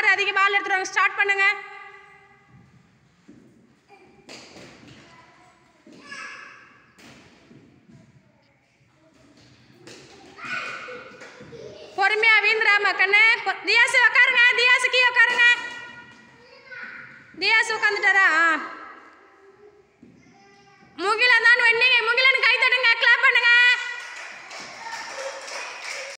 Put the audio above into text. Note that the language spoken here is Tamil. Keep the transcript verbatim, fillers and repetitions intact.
யார் அதிக பால் எடுத்துருவாங்க ஸ்டார்ட் பண்ணுங்க. பொறுமையா வீந்துராம கண்ணு. தியாசு உட்காருங்க. தியாசு கீழே உட்காருங்க. தியாசு உட்காந்துட்டாரா?